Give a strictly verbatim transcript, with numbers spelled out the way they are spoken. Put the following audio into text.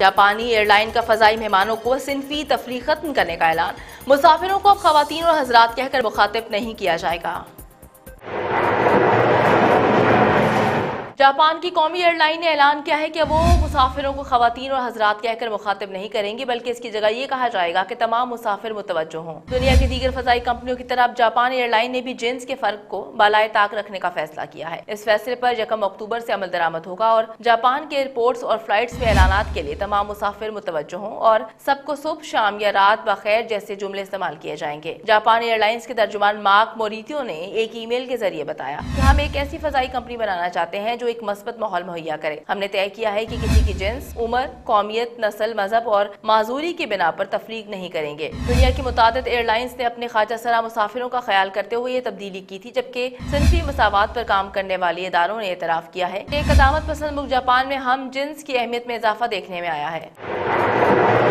जापानी एयरलाइन का फजाई मेहमानों को सिनफी तफरीक खत्म करने का ऐलान। मुसाफिरों को अब खवातीन और हजरात कहकर मुखातिब नहीं किया जाएगा। जापान की कौमी एयरलाइन ने ऐलान किया है कि वो मुसाफिरों को खवातीन और हजरात कहकर मुखातिब नहीं करेंगी, बल्कि इसकी जगह ये कहा जाएगा कि तमाम मुसाफिर मुतवज्जो हों। दुनिया की दीगर फजाई कंपनियों की तरह जापान एयरलाइन ने भी जिन्स के फर्क को बालाए ताक रखने का फैसला किया है। इस फैसले पर यकम अक्टूबर से अमल दरामद होगा और जापान के एयरपोर्ट्स और फ्लाइट्स में ऐलानात के लिए तमाम मुसाफिर मुतवज्जो हों और सबको सुबह, शाम या रात बखैर जैसे जुमले इस्तेमाल किए जाएंगे। जापान एयरलाइंस के तर्जुमान मार्क मोरितियो ने एक ई मेल के जरिए बताया कि हम एक ऐसी फजाई कंपनी बनाना चाहते हैं जो एक मस्बत माहौल मुहैया करे। हमने तय किया है कि किसी की जिन्स, उम्र, कौमियत, नस्ल, मजहब और माजूरी की बिना पर तफरीक नहीं करेंगे। दुनिया की मुतादिद एयरलाइंस ने अपने खाजा सरा मुसाफिरों का ख्याल करते हुए ये तब्दीली की थी, जबकि सिनफी मसावात पर काम करने वाले इदारों ने एतराफ किया है कि कदामत पसंद मुल्क जापान में हम जिन्स की अहमियत में इजाफा देखने में आया है।